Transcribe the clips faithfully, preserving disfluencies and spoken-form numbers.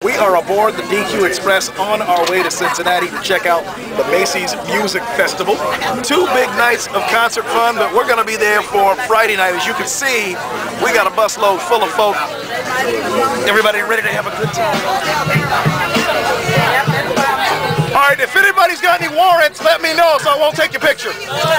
We are aboard the D Q Express on our way to Cincinnati to check out the Macy's Music Festival. Two big nights of concert fun, but we're going to be there for Friday night. As you can see, we got a busload full of folk. Everybody ready to have a good time? All right, if anybody's got any warrants, let me know so I won't take your picture.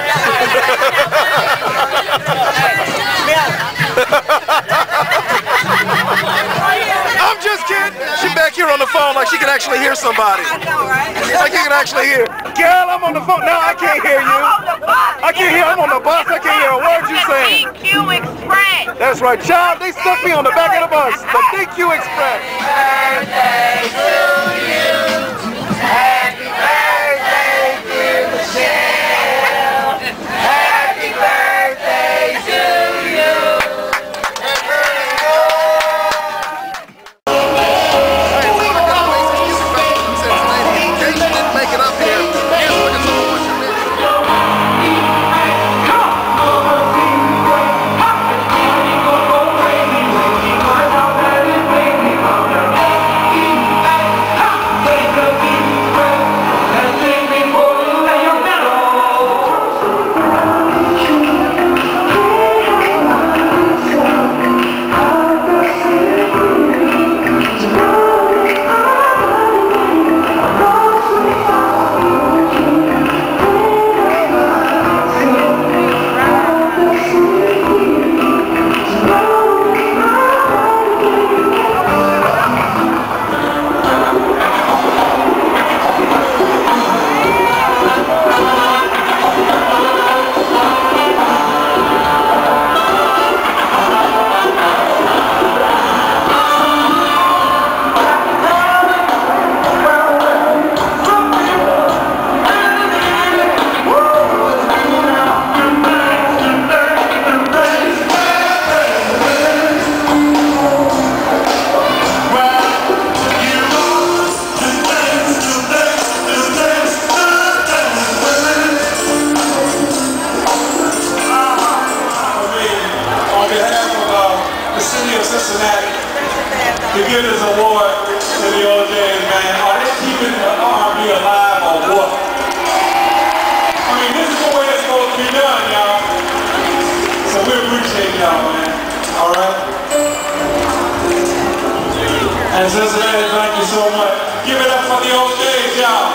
I'm just kidding. She's back here on the phone like she can actually hear somebody. Like you can actually hear. Girl, I'm on the phone. No, I can't hear you. I can't hear. I'm on the bus. I can't hear a word you saying. D Q Express. That's right, child. They stuck me on the back of the bus. The D Q Express. Birthday to you. Happy birthday, dear Michelle. Happy birthday to you. Cincinnati to give this award to the O Js, man. Are they keeping the R and B alive or what? I mean, this is the way it's supposed to be done, y'all. So we appreciate y'all, man. All right? And Cincinnati, thank you so much. Give it up for the O Js, y'all.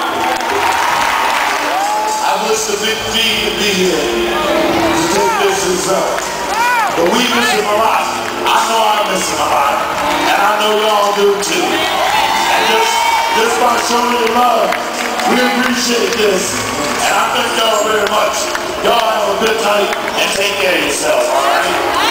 I wish the Big D to be here to take this result. But we miss him a lot. I know I miss him a lot. And I know y'all do too. And just, just by showing the love, we appreciate this. And I thank y'all very much. Y'all have a good night and take care of yourself, alright?